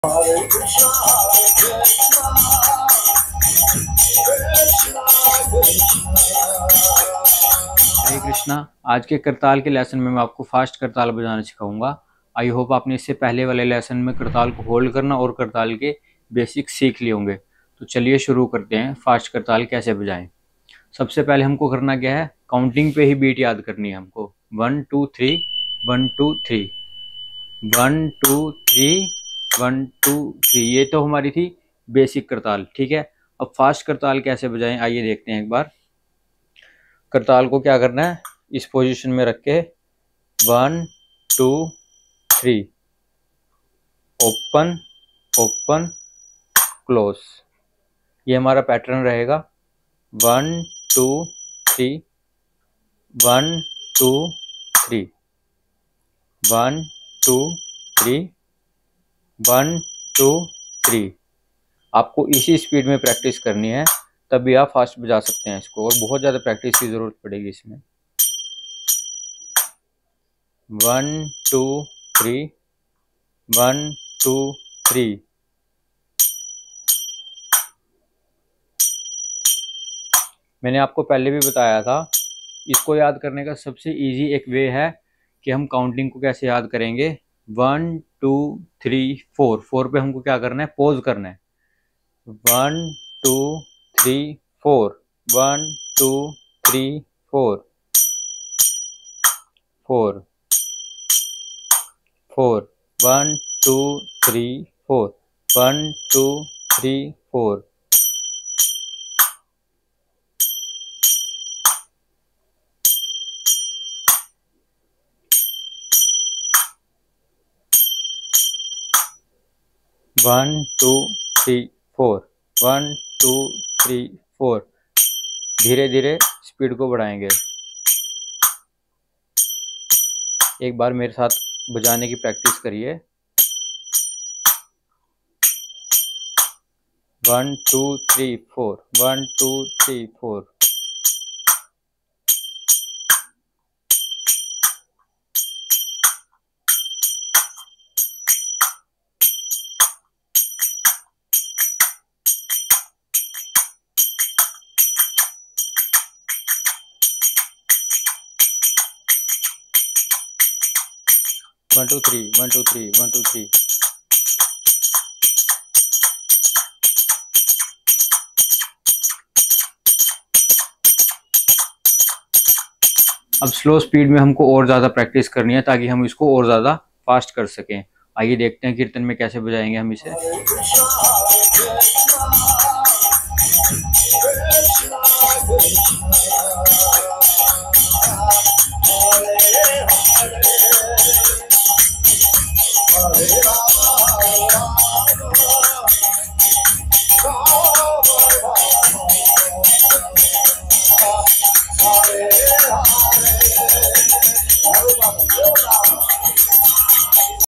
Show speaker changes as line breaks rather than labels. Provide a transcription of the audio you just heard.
हरे कृष्णा हरे कृष्णा कृष्णा कृष्णा।
हरे कृष्णा। आज के करताल के लेसन में मैं आपको फास्ट करताल बजाना सिखाऊंगा। आई होप आपने इससे पहले वाले लेसन में करताल को होल्ड करना और करताल के बेसिक सीख लिए होंगे। तो चलिए शुरू करते हैं फास्ट करताल कैसे बजाएं। सबसे पहले हमको करना क्या है, काउंटिंग पे ही बीट याद करनी है हमको। 1 2 3 1 2 3 1 2 3 1 2 3। ये तो हमारी थी बेसिक करताल, ठीक है। अब फास्ट करताल कैसे बजाएं आइए देखते हैं एक बार। करताल को क्या करना है, इस पोजीशन में रख के 1 2 3 ओपन ओपन क्लोज, ये हमारा पैटर्न रहेगा। 1 2 3 1 2 3 1 2 3 1 2 3। आपको इसी स्पीड में प्रैक्टिस करनी है, तभी आप फास्ट बजा सकते हैं इसको, और बहुत ज़्यादा प्रैक्टिस की ज़रूरत पड़ेगी इसमें। 1 2 3 1 2 3। मैंने आपको पहले भी बताया था, इसको याद करने का सबसे इजी एक वे है कि हम काउंटिंग को कैसे याद करेंगे। 1 2 3 4, 4 पे हमको क्या करना है, पॉज करना है। 1 2 3 4 1 2 3 4 4 4 1 2 3 4 1 2 3 4। 1 2 3 4 1 2 3 4। धीरे धीरे स्पीड को बढ़ाएंगे। एक बार मेरे साथ बजाने की प्रैक्टिस करिए। 1 2 3 4 1 2 3 4। 1 2 3 1 2 3 1 2 3। अब स्लो स्पीड में हमको और ज़्यादा प्रैक्टिस करनी है ताकि हम इसको और ज़्यादा फास्ट कर सकें। आइए देखते हैं कीर्तन में कैसे बजाएंगे हम इसे।
हरे कृष्णा कृष्णा कृष्णा हरे हरे हरे राम